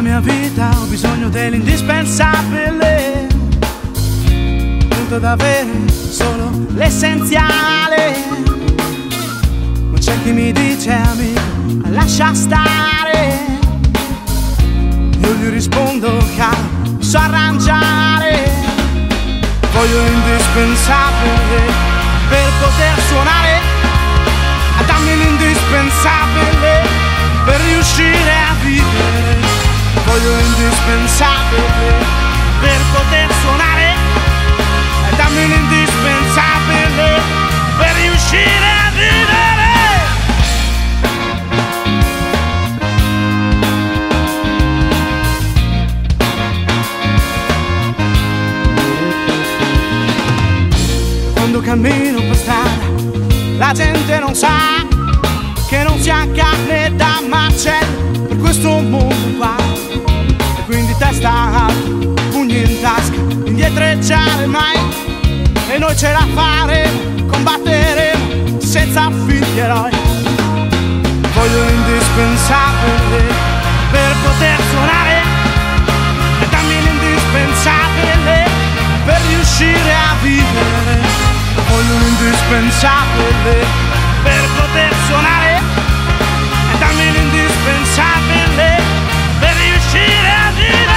mia vita ho bisogno dell'indispensabile, punto ad avere solo l'essenziale. Ma c'è chi mi dice amico, lascia stare. Io gli rispondo caro, mi so arrangiare. Voglio l'indispensabile per poter suonare. Dammi l'indispensabile per riuscire a vivere. Voglio l'indispensabile per poter suonare. Dammi l'indispensabile per riuscire a vivere. Quando cammino per strada la gente non sa che non si ha carne da macello per questo mondo qua. E quindi testa alta, pugni in tasca, indietreggiare mai. E noi ce la faremo, combatteremo senza figli eroi. Voglio l'indispensabile per poter suonare. E dammi l'indispensabile per riuscire a vivere. Voglio l'indispensabile per poter suonare. E dammi l'indispensabile per riuscire a vivere.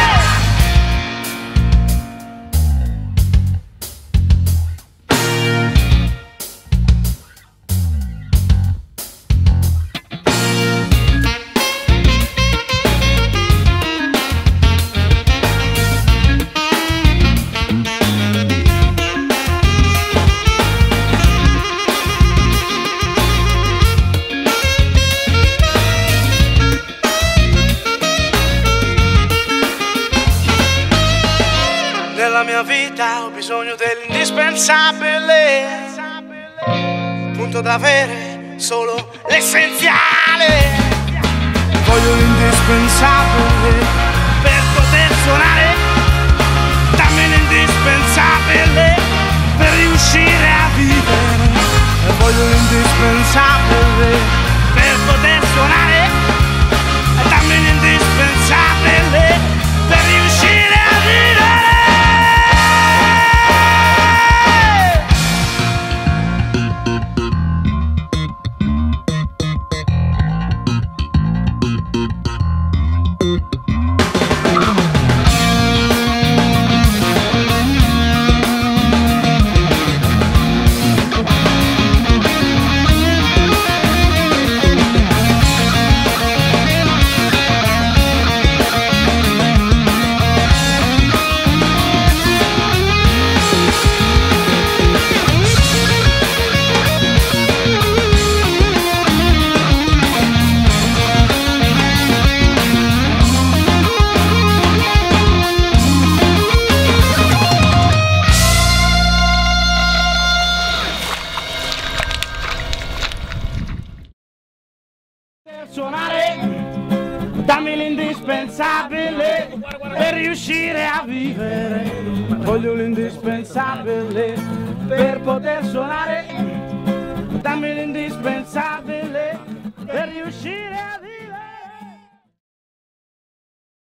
Nella mia vita ho bisogno dell'indispensabile, punto ad avere solo l'essenziale. Voglio l'indispensabile per poter suonare. Dammi l'indispensabile per riuscire a vivere. Voglio l'indispensabile per poter suonare. Dammi l'indispensabile per riuscire a vivere. Suonare, dammi l'indispensabile per riuscire a vivere. Voglio l'indispensabile per poter suonare. Dammi l'indispensabile per riuscire